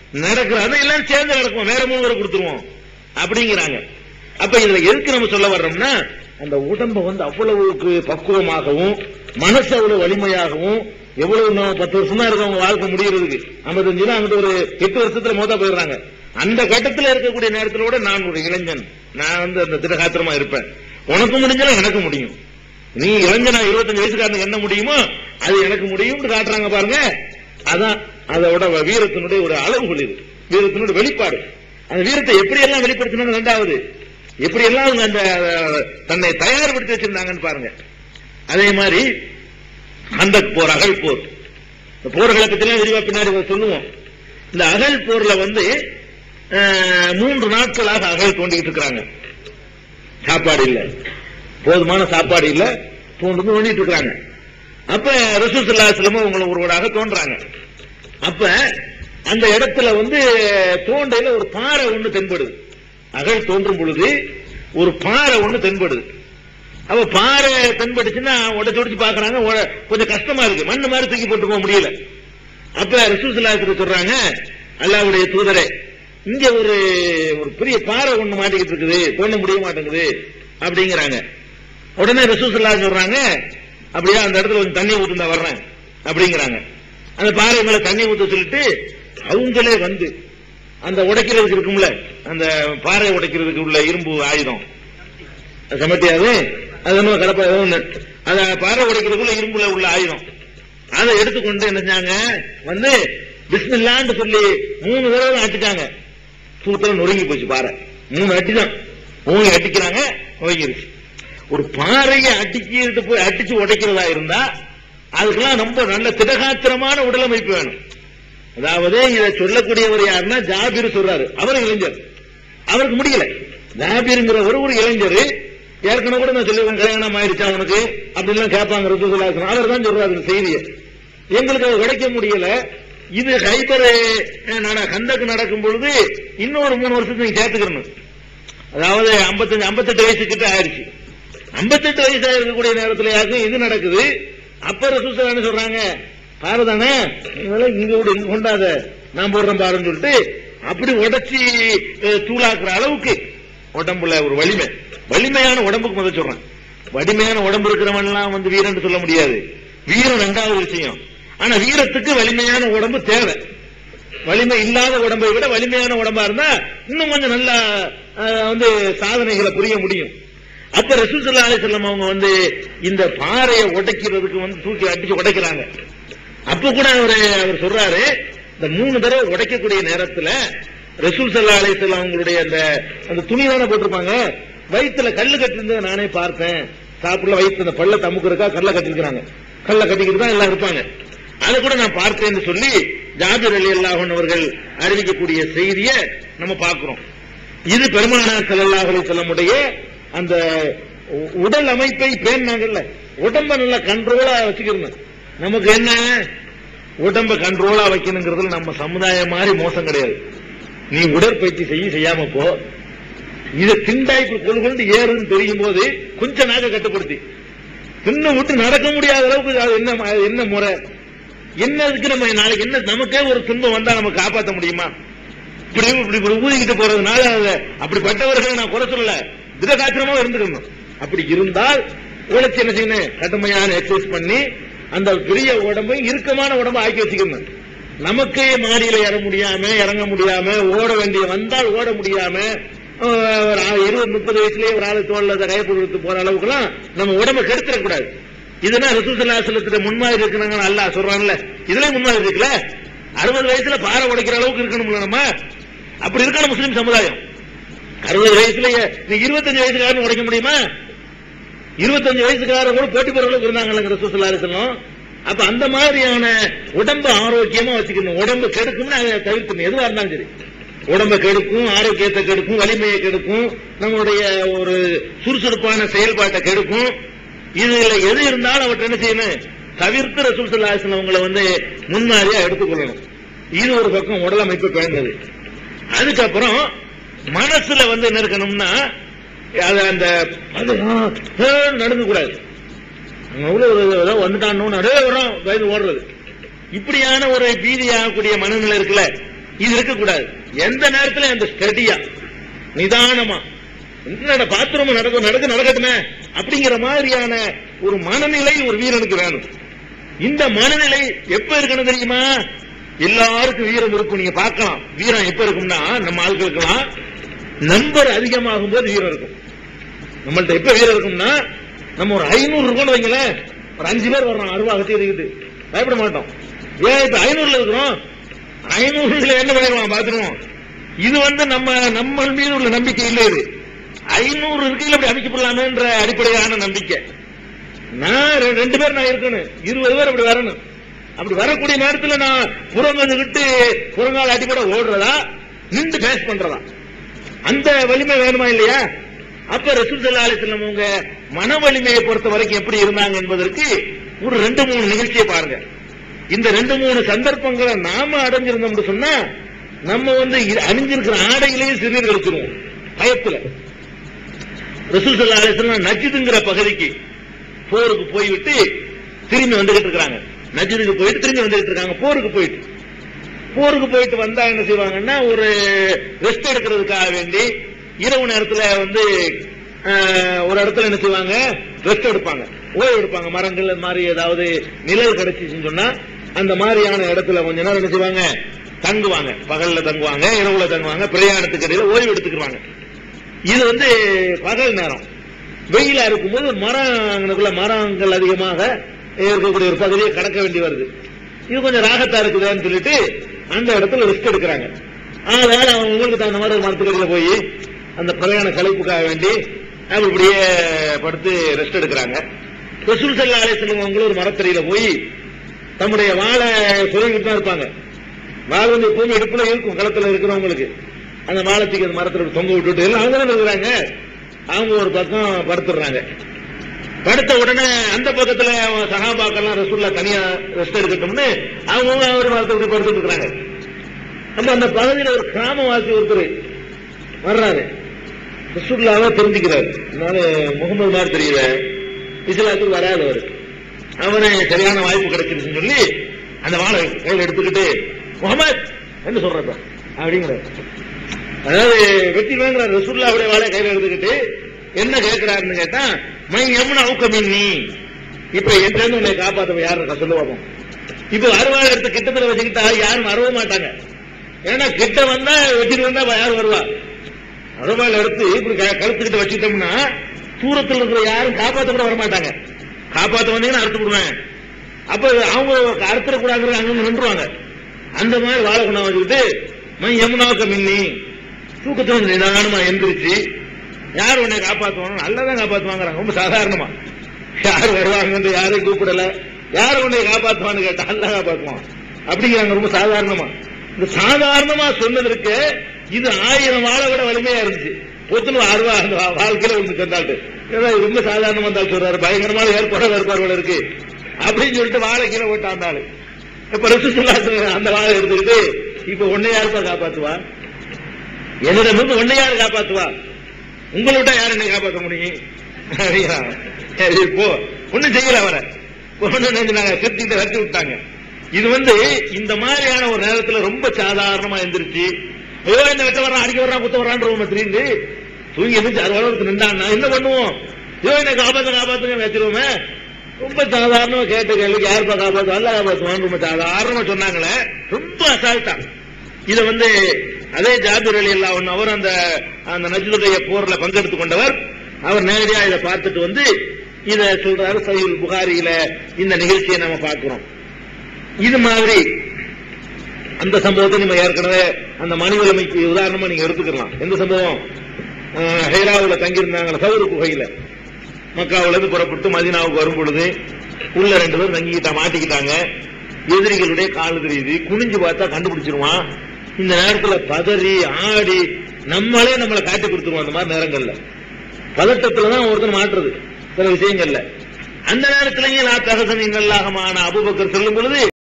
நடக்கிற அதையெல்லாம் சேர்ந்து நடக்கும், வேற 3 பேரை கொடுத்துருவோம் அப்படிங்கிறாங்க. அப்ப இதுல எதுக்கு நம்ம சொல்ல வர்றோம்னா, அந்த உடம்ப வந்து அவ்வளவுக்கு பக்குவமாகவும் மனசு அவ்வளவு வலிமையாகவும், எவ்வளவு 10 வருஷமா இருக்கவங்க வாழ்க்கை முடியறதுக்கு 55 அங்கிட்ட ஒரு 8 வருஷத்துல மோதா போயிடுறாங்க. அந்த கட்டத்தில் இருக்கக்கூடிய நேரத்தில் கூட நான் ஒரு இளைஞன், நான் வந்து அந்த திடகாத்திரமா இருப்பேன், உனக்கு முடிஞ்சாலும் எனக்கு முடியும், நீ இளைஞனா 25 வயசுக்காரனுக்கு என்ன முடியுமோ அது எனக்கு முடியும் காட்டுறாங்க பாருங்க. அதான் அதோட வீரத்தினுடைய ஒரு அளவுகள், இது வீரத்தினுடைய வெளிப்பாடு. அந்த வீரத்தை எப்படி எல்லாம் வெளிப்படுத்தணும், 2வது எப்படி எல்லாம் அந்த தன்னை தயார்படுத்தி வச்சிருந்தாங்கன்னு பாருங்க. அதே மாதிரி அந்த போர், அகழ் போர், போர்களை பத்தி விரிவா பின்னாடி சொல்லுவோம். இந்த அகழ் போர்ல வந்து 3 நாட்களாக அகழ் தோண்டிட்டு இருக்காங்க. சாப்பாடு இல்ல, போதுமான சாப்பாடு இல்ல, தோண்டிட்டு இருக்காங்க. அப்ப ரசூல் ஸல்லல்லாஹு அலைஹி வஸல்லம் உங்களை ஒருவராக தோன்றாங்க. அப்ப அந்த இடத்துல வந்து தோண்டையில ஒரு பாறை ஒண்ணு தென்படுது. அகழ் தோன்றும் பொழுது ஒரு பாறை ஒண்ணு தென்படுது. அப்ப பாறை தென்படுச்சுன்னா உடைச்சு பாக்குறாங்க, கொஞ்சம் கஷ்டமா இருக்கு, மண்ணு மாதிரி தூக்கி போட்டு போக முடியல. அப்ப ரசூல் ஸல்லல்லாஹு அலைஹி வஸல்லம் சொல்றாங்க, அல்லாஹ்வுடைய தூதரே, இங்க ஒரு பெரிய பாறை ஒண்ணு மாட்டிக்கிட்டு இருக்குது, தோண்ட முடிய மாட்டேங்குது அப்படிங்கிறாங்க. உடனே ரசூல் ஸல்லல்லாஹு அலைஹி வஸல்லம் சொல்றாங்க, அப்படியா அந்த இடத்துல கொஞ்சம் தண்ணி ஊத்துந்தா வர்றேன் அப்படிங்கிறாங்க. அந்த பாறை மேல தண்ணி ஊத்த சொல்லிட்டு அவங்களே வந்து அந்த உடைக்கிறதுக்கு இருக்கும்ல, அந்த பாறை உடைக்கிறதுக்கு உள்ள இரும்பு ஆயுதம் சமட்டியாது, அது கலப்பா அந்த பாறை உடைக்கிறதுக்குள்ள இரும்புல உள்ள ஆயுதம் அதை எடுத்துக்கொண்டு என்ன செஞ்சாங்க, வந்து பிஸ்மில்லான்னு சொல்லி 3 தடவை அடிச்சுட்டாங்க. சூத்திரம் நொறுங்கி போச்சு பாறை. 3 அடி தான் ஓங்கி அடிக்கிறாங்க, நொறுங்கிருச்சு. ஒரு பாறையை அடிக்கிட்டு போய் அடிச்சு உடைக்கிறதா இருந்தா அதுக்கெல்லாம் ரொம்ப நல்ல திடகாத்திரமான உடலமைப்பு வேணும். அதாவது இதை சொல்லக்கூடியவர் யாருன்னா ஜாபிர் சொல்றாரு, அவர் இளைஞர், அவருக்கு முடியல. ஜாபிர்ங்கிற ஒரு இளைஞர், ஏற்கனவே கூட நான் சொல்லுவேன் கல்யாணம் ஆயிடுச்சா உனக்கு அப்படின்னு கேட்பாங்க ரசூல் ஸல்லல்லாஹு அலைஹி வஸல்லம், அவர் தான் சொல்றாரு இந்த செய்தியை. எங்களுக்கு அதை உடைக்க முடியல. இது ஹைபர் கந்தக்கு நடக்கும் பொழுது இன்னொரு 3 வருஷத்துக்கு நீங்க சேர்த்துக்கணும். அதாவது 58 வயசு கிட்ட ஆயிடுச்சு. 58 வயசா இருக்கக்கூடிய நேரத்தில் யாருக்கும் இது நடக்குது. அப்ப ரசூல் ஸல்லல்லாஹு அலைஹி வஸல்லம் சொல்றாங்க, பாரு தானே இங்க கூட கொண்டாத, நான் போடுறேன் பாருன்னு சொல்லிட்டு அப்படி உடைச்சி தூளாக்குற அளவுக்கு உடம்புல ஒரு வலிமையான உடம்புக்கு முதல் சொல்றேன். வலிமையான உடம்பு இருக்கிறவன் எல்லாம் வந்து வீரன் சொல்ல முடியாது. வீரம் 2வது விஷயம். ஆனா வீரத்துக்கு வலிமையான உடம்பு தேவை. வலிமை இல்லாத உடம்பை விட வலிமையான உடம்பா இருந்தா இன்னும் கொஞ்சம் நல்லா வந்து சாதனைகளை புரிய முடியும். அப்ப ரசூல் ஸல்லல்லாஹு அலைஹி வஸல்லம் அவங்க வந்து இந்த பாறையை உடைக்கிறதுக்கு வந்து தூக்கி அடிச்சு உடைக்கிறாங்க. அப்ப கூட அவர் சொல்றாரு, இந்த 3 தடவை உடைக்கக்கூடிய நேரத்தில் ரசூல் ஸல்லல்லாஹு அலைஹி வஸல்லம் அவங்களுடைய அந்த துணி தானே போட்டிருப்பாங்க, வயிற்றுல கல்லு கட்டிருந்ததை நானே பார்த்தேன். சாப்பிடல வயிற்று அந்த பல்ல தமுக்கிறக்கா கல்ல கட்டிருக்கிறாங்க, கல்ல கட்டிக்கிட்டு தான் எல்லாம் இருப்பாங்க. அதை கூட நான் பார்த்தேன்னு சொல்லி ஜாபிர் ரலியல்லாஹு அன்ஹு அவர்கள் அறிவிக்கக்கூடிய செய்தியை நம்ம பார்க்கிறோம். இது பெருமானார் ஸல்லல்லாஹு அலைஹி வஸல்லமுடைய அந்த உடல் அமைப்பை பேணாங்கல்ல, உடம்ப நல்லா கண்ட்ரோலா வச்சுக்கணும். நமக்கு என்ன, உடம்ப கண்ட்ரோலா வைக்கணுங்கிறதுல நம்ம சமுதாயம் மாதிரி மோசம் கிடையாது. நீ உடற்பயிற்சி செய்யாம போ, இதை திண்டாய்ப்பு கொள்கொண்டு ஏறுன்னு தெரியும் போது கொஞ்சம் நாக கட்டுப்படுத்தி தின்னு விட்டு நடக்க முடியாத அளவுக்கு அது என்ன முறை, என்னதுக்கு நம்ம நாளைக்கு என்ன நமக்கே ஒரு துன்பம் வந்தா நம்ம காப்பாற்ற முடியுமா? இப்படி ஊதிக்கிட்டு போறதுனால அப்படிப்பட்டவர்களை நான் குறை சொல்லல, திடகாத்திரமா இருந்துக்கணும். அப்படி இருந்தால் உழைச்சி என்ன செய்யணும், கடுமையான எக்ஸசைஸ் பண்ணி அந்த பெரிய உடம்பை இறுக்கமான உடம்பை ஆக்கி வச்சுக்கணும். நமக்கே மாடியில இறங்க முடியாம ஓட வேண்டிய வந்தால் ஓட முடியாம 20-30 வயசுலயே ஒரு ஆளு தோல்ல கைப்பொழுத்து போற அளவுக்குலாம் நம்ம உடம்பை கெடுத்துடக்கூடாது. இதுனா ரசூல் ஸல்லல்லாஹு அலைஹி வஸல்லம் முன்மாதிரி இருக்கிறாங்க அல்லாஹ் சொல்றாங்கல்ல, இதுல முன்மாதிரி இருக்குல்ல. 60 வயசுல பாறை உடைக்கிற அளவுக்கு இருக்கணும்ல நம்ம, அப்படி இருக்கணும் முஸ்லிம் சமுதாயம். 60 வயசுலயே நீ 25 வயசுக்காரன் உடைக்க முடியுமா? 25 வயசுக்காரர் கூட போட்டி போற அளவுக்கு இருந்தாங்க ரசூல் ஸல்லல்லாஹு அலைஹி வஸல்லம். அப்ப அந்த மாதிரியான உடம்பு ஆரோக்கியமா வச்சுக்கணும். உடம்பு கெடுக்கும்னு அதை தவிர்க்கணும். எதுவா இருந்தாலும் சரி, உடம்பை கெடுக்கும், ஆரோக்கியத்தை கெடுக்கும், வலிமையை கெடுக்கும், நம்முடைய ஒரு சுறுசுறுப்பான செயல்பாட்டை கெடுக்கும். இதுல எது இருந்தாலும் அவற்றை என்ன செய்யணும், தவிர்த்து ரசூல் ஸல்லல்லாஹு அலைஹி வஸல்லம் அவங்களை வந்து முன்மாதிரியா எடுத்துக்கொள்ளணும். இது ஒரு பக்கம் உடல் அமைப்பு பேர்ந்தது. அதுக்கப்புறம் மனசுல வந்து என்ன இருக்கணும்னா, அந்த நடந்து கூடாது. வந்துட்டான்னு வயது ஓடுறது, இப்படியான ஒரு பீதியாகக்கூடிய மனநிலை இருக்குல்ல, இது இருக்கக்கூடாது. எந்த நேரத்தில் அந்த ஸ்டடியா நிதானமா என்ன பாத்திரமும் நடக்கட்டுமே அப்படிங்கிற மாதிரியான ஒரு மனநிலை ஒரு வீரனுக்கு வேணும். இந்த மனநிலை எப்ப இருக்கணும் தெரியுமா? எல்லாருக்கும் வீரம் இருக்கும். நீங்க பார்க்கலாம் வீரம் எப்ப இருக்கும்னா, நம்ம ஆட்களுக்கெல்லாம் நம்பர் அதிகமாகும் போது வீரம் இருக்கும். நம்மள்ட்ட எப்ப வீரம் இருக்கும்னா, நம்ம ஒரு 500 இருக்கோம்னு வைங்களேன், ஒரு 5 பேர் வர்றோம், 60 அகத்தி இருக்குது, பயப்பட மாட்டோம். ஏன் இப்ப 500ல இருக்கிறோம், 500 என்ன பண்ணிடுவோம் பாத்துருவோம். இது நம்ம மீது உள்ள நம்பிக்கை இல்லை. இது 500 இருக்கையில் அப்படி அமைக்கப்படலாமேன்ற அடிப்படையான நம்பிக்கை. நான் 2 பேர் நான் இருக்கணும், 20 பேர் அப்படி வரணும். அப்படி வரக்கூடிய நேரத்தில் நான் புறங்கந்துகிட்டு புறங்கால அடிப்படை ஓடுறதா, நின்று பேஸ் பண்றதா, அந்த வலிமை வேணுமா இல்லையா? அப்ப ரசூல் ஸல்லல்லாஹு அலைஹி வஸல்லம் அவங்க மன வலிமையை பொறுத்த வரைக்கும் எப்படி இருந்தாங்க என்பதற்கு ஒரு 2-3 நிகழ்ச்சியை பாருங்க. இந்த 2-3 சந்தர்ப்பங்களை நாம அடைஞ்சிருந்தோம் சொன்னா, நம்ம அணிஞ்சிருக்கிற ஆடையிலேயே சிறுநீர் கழிச்சிருவோம் பயத்துல. ரசூல் ஸல்லல்லாஹு அலைஹி வஸல்லம் நஜ்துங்கிற பகுதிக்கு போருக்கு போய்விட்டு திரும்பி வந்துகிட்டு இருக்காங்க. நஜ்துக்கு போயிட்டு திரும்பி வந்துகிட்டு இருக்காங்க. போருக்கு போயிட்டு வந்தா என்ன செய்வாங்கன்னா, ஒரு ரெஸ்ட் எடுக்கிறதுக்காக வேண்டி இரவு நேரத்தில் ஒரு இடத்துல என்ன செய்வாங்க, ரெஸ்ட் எடுப்பாங்க, ஓய்வு எடுப்பாங்க. மரங்கள் மாதிரி ஏதாவது நிழல் கிடைச்சிச்சுன்னு சொன்னா அந்த மாதிரியான இடத்துல கொஞ்ச நேரம் என்ன செய்வாங்க, தங்குவாங்க. பகல்ல தங்குவாங்க, இரவுல தங்குவாங்க, பிரயாணத்துக்கு இடையில ஓய்வு எடுத்துக்குவாங்க. இது பகல் நேரம். வெயிலா இருக்கும்போது மரங்கள் அதிகமாக இருக்கக்கூடிய ஒரு பகுதியை கடக்க வேண்டி வருது. இது கொஞ்சம் ராகத்தா இருக்குதுன்னு சொல்லிட்டு அந்த இடத்துல ரெஸ்ட் எடுக்கிறாங்க. அதனால அவங்களுக்கு தகுந்த மாதிரி மரத்துக்கடியில போய் அந்த பிரயாண கலைப்புக்காக வேண்டி அப்படியே படுத்து ரெஸ்ட் எடுக்கிறாங்க. ரசூல் ஸல்லல்லாஹு அலைஹி வஸல்லம் அவங்களும் ஒரு மரத்தடியில போய் தம்முடைய வாழை சொல்லிக்கிட்டு தான் இருப்பாங்க. வாழை எப்பவுமே இடுப்புல இருக்கும், களத்துல இருக்கிறவங்களுக்கு. அந்த வாழைத்துக்கு அந்த மரத்துல தொங்க விட்டுட்டு எல்லாம் அவங்க தான் இருக்கிறாங்க. அவங்க ஒரு பக்கம் படுத்துடுறாங்க. படுத்த உடனே அந்த பக்கத்துல சஹாபாக்கெல்லாம் ரசூலுல்லாஹ் தனியா ரெஸ்ட் எடுக்கட்டும்னு அவங்க ஒரு மரத்தை படுத்துட்டு இருக்கிறாங்க. நம்ம அந்த பகுதியில் ஒரு கிராமவாசி ஒருத்தர் வர்றாரு. ரசூலுல்லாஹ்வை தெரிஞ்சுக்கிறாரு. முகமது மாதிரி தெரியல, இஸ்லாத்துக்கு வராது அவரு சரியான வாய்ப்பு கிடைச்சிருச்சுன்னு சொல்லி அந்த வாழை கையில் எடுத்துக்கிட்டு முகமது என்ன சொல்றப்ப அப்படிங்கிறார். அதாவது வெற்றி வாங்குறாரு. ரசூலுல்லாஹ்வுடைய வாழை கையில் எடுத்துக்கிட்டு என்ன கேட்கிறாருன்னு கேட்டா, மை யமுனா உக்கமின்னி, இப்ப என்கிட்ட இருந்து உன்னை காப்பாற்ற யாரு இருக்கா சொல்லுவாங்க. இப்ப அறுவாளை எடுத்து கிட்டத்துல வச்சுக்கிட்டா யாரும் வரவே மாட்டாங்க. ஏன்னா கிட்ட வந்தா வெட்டிட்டு வந்தா யாரும் வருவா. அறுவாளை எடுத்து இப்படி கழுத்துக்கிட்டு வச்சுட்டோம்னா தூரத்தில் இருக்கிற யாரும் காப்பாற்ற கூட வரமாட்டாங்க. காப்பாற்ற வந்தீங்கன்னா அறுத்து விடுவேன். அப்ப அவங்க அறுத்துடக்கூடாது, அங்க நின்றுவாங்க. அந்த மாதிரி வாழை கொண்டா வச்சுக்கிட்டு மை யமுனாவுக்கு மின்னி, தூக்கத்துல நிதானமா எந்திரிச்சு யார் உன்னை காப்பாற்றுவாங்க, நல்லதான் காப்பாற்றுவாங்க. ரொம்ப சாதாரணமா யார் வருவாங்க, யாரையும் கூப்பிடல, யார் உன்னை காப்பாற்றுவான்னு கேட்டா அல்ல காப்பாற்றுவான் அப்படிங்கிறாங்க. ரொம்ப சாதாரணமா. இந்த சாதாரணமா சொன்னதற்கு இது 1000 வாழை விட வலிமையா இருந்துச்சு. பொத்துன்னு ஆர்வா அந்த வாழ்க்கையில ஒன்று சொன்னாட்டு ரொம்ப சாதாரணமா இருந்தாலும் சொல்றாரு, பயங்கரமான ஏற்பாடுகள் இருக்கு அப்படின்னு சொல்லிட்டு வாழை கீழே போட்டா இருந்தாலும். இப்ப ரசூலுல்லாஹ் அந்த வாழை எடுத்துக்கிட்டு இப்ப உன்னை யாருப்பா காப்பாத்துவா, என்னிடம் உன்னை யாரு காப்பாத்துவா, உங்களை விட்டா யாரு என்னை காப்பாற்ற முடியும் இப்போ ஒன்னும் செய்யல. அவரை நாங்க திருத்திட்டு வச்சு விட்டாங்க. இது இந்த மாதிரியான ஒரு நேரத்தில் ரொம்ப சாதாரணமா எந்திரிச்சு இந்த வெட்ட வர்றான், அடிக்க வர்றான், குத்த வர்றான் தெரிந்து தூங்கி எந்திரிச்சு 60 வருஷத்துக்கு நின்றான்னா என்ன பண்ணுவோம்? என்னை காப்பாத்துங்க வச்சிருவோமே. ரொம்ப சாதாரணமா கேட்ட கேள்விக்கு யாருப்பா காப்பாற்றுவா, அல்ல காப்பாற்றுவான்னு ரொம்ப சாதாரணமா சொன்னாங்களே, ரொம்ப அசால்ட்டா. இதை அதே ஜாபிர் ரலியல்லாஹு அன்ஹு அவர் அந்த நஜ்துடைய போர்ல பங்கெடுத்துக் கொண்டவர். அவர் நேரடியா இதை பார்த்துட்டு இதை சொல்றாரு. சஹீஹ் புகாரியில இந்த நிகழ்ச்சியை நாம பார்க்கிறோம். இது மாதிரி அந்த சம்பவத்தை நம்ம ஏற்கனவே அந்த மனிதமைக்கு உதாரணமா நீங்க எடுத்துக்கலாம். எந்த சம்பவம்? ஹைராவுல தங்கியிருந்தாங்க சவுரு குகையில. மக்காவுல இருந்து புறப்பட்டு மதீனாவுக்கு வரும் பொழுது உள்ள 2 பேர் தங்கிக்கிட்டா மாட்டிக்கிட்டாங்க. எதிரிகளுடைய கால் தெரியுது, குனிஞ்சு பார்த்தா கண்டுபிடிச்சிருவான். இந்த நேரத்தில் பதறி ஆடி நம்மளே நம்மளை காட்டி கொடுத்துருவோம். அந்த மாதிரி நேரங்கள்ல பதட்டத்துலதான் ஒருத்தர் மாற்றுறது சில விஷயங்கள்ல. அந்த நேரத்திலேயே நான் தகசன் இன்னல்லாகமான அபூபக்கர் சொல்லும் பொழுது